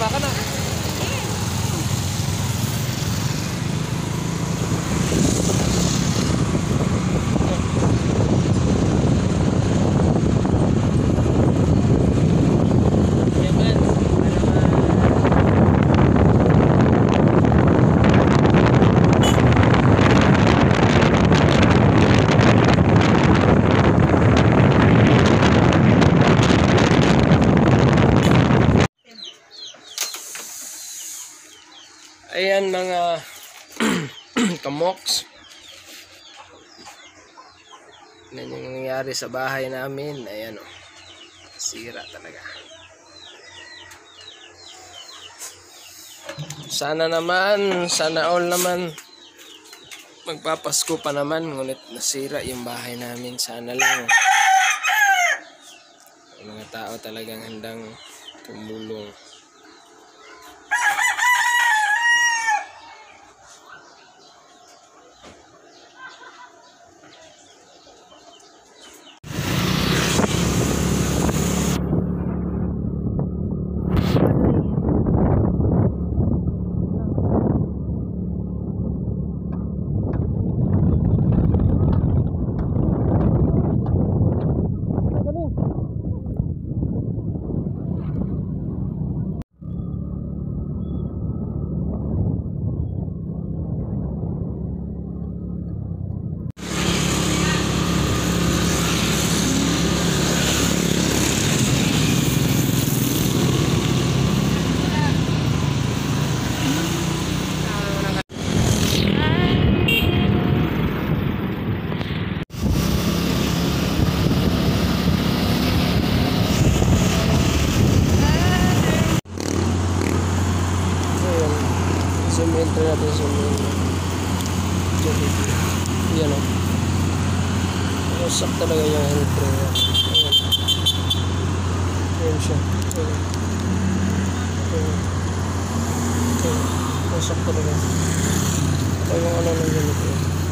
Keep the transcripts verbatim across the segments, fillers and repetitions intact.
ka na. Ayan mga kamoks. Yan yung nangyari sa bahay namin. Ayan o. Sira talaga. Sana naman, sana all naman magpapasko pa naman. Ngunit nasira yung bahay namin. Sana lang yung mga tao talagang handang tumulong. Zoom enter natin, zoom in. Yan o. Wasak talaga yung enter. Ayan. Ayan siya. Ayan. Ayan. Ayan. Wasak talaga. Talagang ano lang ganito.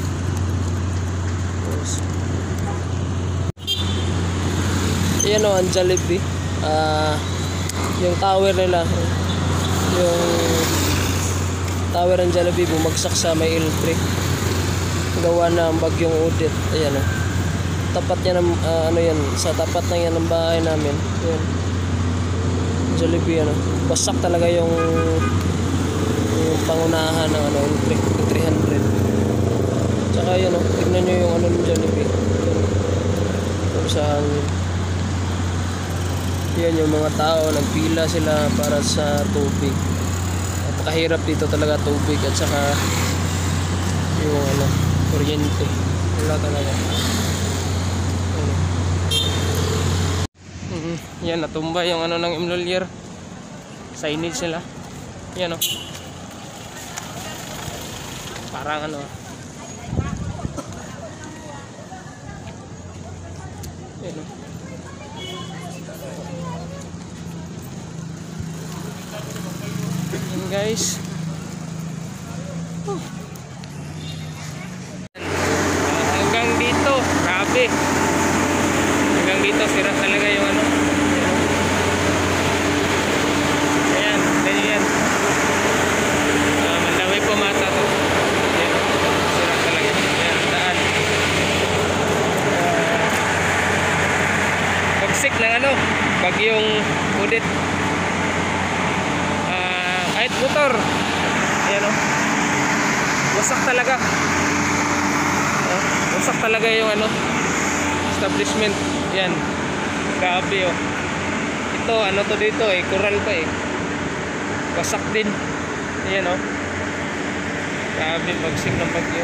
Ayan o, ang Jollibee. Uh, yung tower nila. Yung tower ng Jollibee bumagsak sa may electric gawa na ang bagyong Odette. Ayan o, tapat niya ng uh, ano yan, sa tapat na yan ng bahay namin. Ayan, Jollibee ano, basak talaga yung yung pangunahan ng ano, electric three hundred. Tsaka yan o, tignan nyo yung ano ng Jollibee kung saan yan yung mga tao nagpila sila para sa tubig. Kahirap dito talaga tubig at saka yung ano, kuryente. Wala talaga. Ano. Mm-hmm. Yan, natumba yung ano ng emulyer. Signage nila. Yan o. Parang ano. Yan o. Yan guys. Huh. Uh, hanggang dito, grabe. Hanggang dito sira talaga yung ano. Ayan, ganyan. Uh, Mandawi po mata to. Ayan, sira talaga. Ayan, daan. Uh, pagsik ng ano, bagyong Odette. Kahit motor, ayan o, wasak talaga. uh, wasak talaga yung ano, establishment. Yan, grabe o. Ito, ano to dito eh, coral pa eh, wasak din. Ayan o, grabe, bagsik ng bagyo.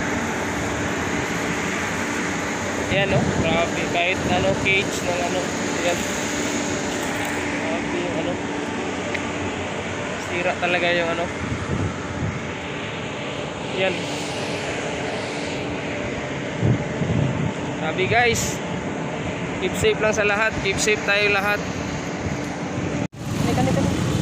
Ayan o, grabe, kahit ano, cage ng ano. Ayan, grabe yung ano, sira talaga yung ano. Yan. Sabi guys, keep safe lang sa lahat. Keep safe tayo lahat. Nika, nika, nika.